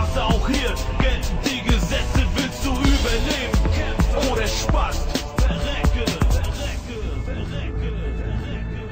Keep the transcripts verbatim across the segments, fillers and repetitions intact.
Straße, auch hier gelten die Gesetze. Willst du überleben? Kämpf oder Spast. Verrecke, verrecke, verrecke, verrecke.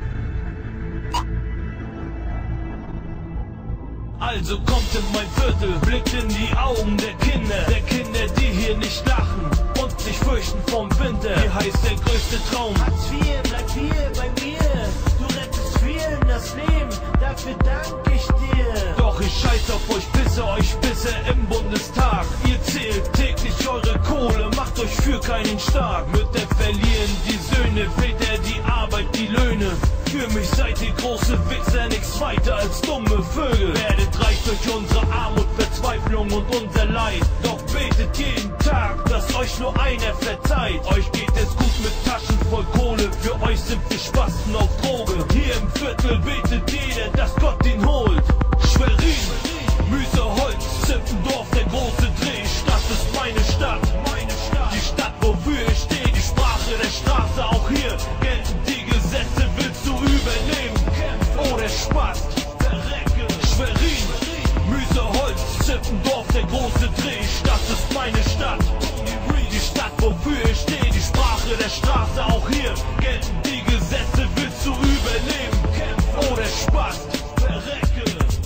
Also kommt in mein Viertel, blickt in die Augen der Kinder, der Kinder, die hier nicht lachen und sich fürchten vom Winter. Hier heißt der größte Traum: Hartz vier, bleib hier bei mir. Du rettest vielen das Leben, dafür danke ich dir. Doch ich scheiß auf euch, bisse euch Bisse im Bundestag. Ihr zählt täglich eure Kohle, macht euch für keinen stark. Mütter verlieren die Söhne, Väter die Arbeit, die Löhne. Für mich seid ihr große Wichser, nichts weiter als dumme Vögel. Werdet reich durch unsere Armut, Verzweiflung und unser Leid. Doch betet jeden Tag, dass euch nur einer verzeiht. Euch geht es gut mit Taschen voll Kohle, für euch sind wir Spasten auf Droge. Hier im Viertel betet jeder, dass Gott ihn holt. Schwerin, Müseholz, Zippendorf, der große Dreh. Das ist meine Stadt, die Stadt, wofür ich stehe. Die Sprache der Straße, auch hier gelten die Gesetze. Willst du überleben? Kämpf oder Spast. Verrecke. Schwerin, Müseholz, Zippendorf, der große Dreh. Das ist meine Stadt, die Stadt, wofür ich stehe. Die Sprache der Straße, auch hier gelten die Gesetze. Willst du überleben? Kämpf oder Spast. Verrecke.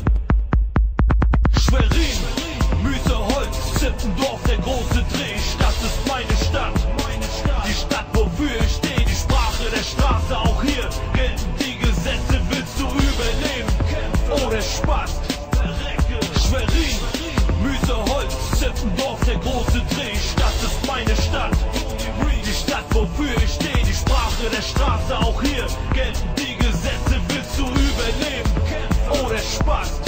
Schwerin, Müseholz, Zippendorf, der große Dreh. Das ist meine Stadt, die Stadt, wofür ich stehe. Die Sprache der Straße, auch hier gelten die Gesetze. Willst du überleben? Kämpf oder Spast. Verrecke. Schwerin, Müseholz, Zippendorf, der große Dreh. Das ist meine Stadt, die Stadt, wofür ich stehe. Die Sprache der Straße, auch hier gelten die Gesetze. Willst du überleben? Kämpf oder Spast.